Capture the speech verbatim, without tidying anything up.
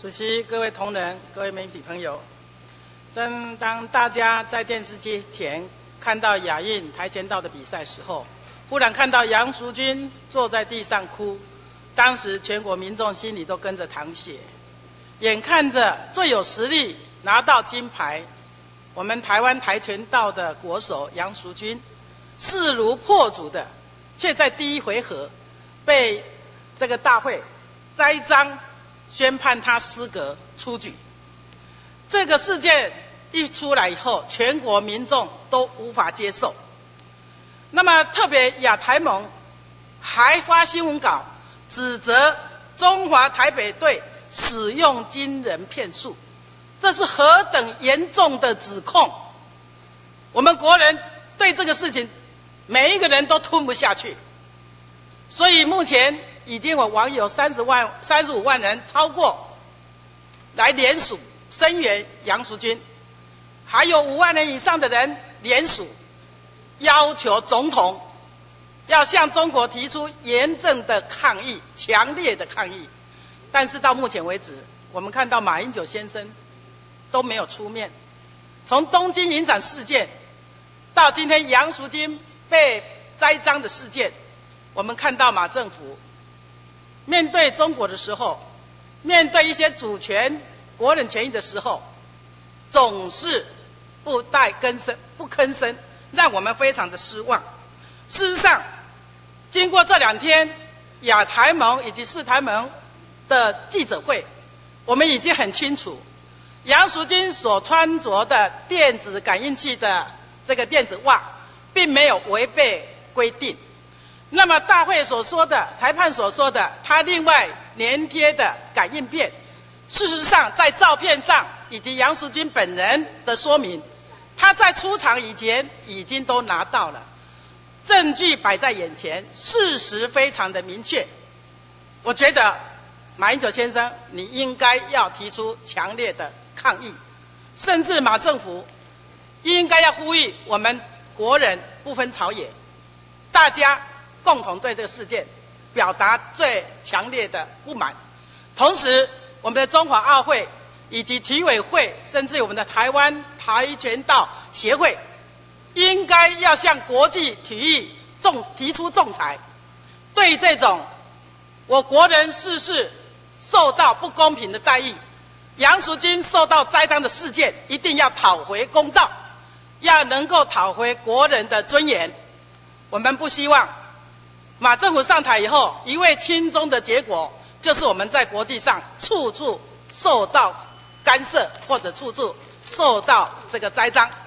主席、各位同仁、各位媒体朋友，正当大家在电视机前看到亚运跆拳道的比赛时候，忽然看到杨淑君坐在地上哭，当时全国民众心里都跟着淌血。眼看着最有实力拿到金牌，我们台湾跆拳道的国手杨淑君势如破竹的，却在第一回合被这个大会栽赃，宣判他失格出局。这个事件一出来以后，全国民众都无法接受。那么特别亚台盟还发新闻稿指责中华台北队使用惊人骗术，这是何等严重的指控！我们国人对这个事情每一个人都吞不下去，所以目前已经有网友三十万、三十五万人超过来联署声援杨淑君，还有五万人以上的人联署要求总统要向中国提出严正的抗议、强烈的抗议。但是到目前为止，我们看到马英九先生都没有出面。从东京影展事件到今天杨淑君被栽赃的事件，我们看到马政府面对中国的时候，面对一些主权、国人权益的时候，总是不带吭声、不吭声，让我们非常的失望。事实上，经过这两天亚台盟以及世台盟的记者会，我们已经很清楚，杨淑君所穿着的电子感应器的这个电子袜，并没有违背规定。那么大会所说的、裁判所说的，他另外粘贴的感应片，事实上在照片上以及杨淑君本人的说明，他在出场以前已经都拿到了，证据摆在眼前，事实非常的明确。我觉得马英九先生，你应该要提出强烈的抗议，甚至马政府应该要呼吁我们国人不分朝野，大家共同对这个事件表达最强烈的不满。同时，我们的中华奥会以及体委会，甚至我们的台湾跆拳道协会，应该要向国际体育仲提出仲裁，对这种我国人逝世受到不公平的待遇，杨淑君受到栽赃的事件，一定要讨回公道，要能够讨回国人的尊严。我们不希望马政府上台以后，一味亲中的结果，就是我们在国际上处处受到干涉，或者处处受到这个栽赃。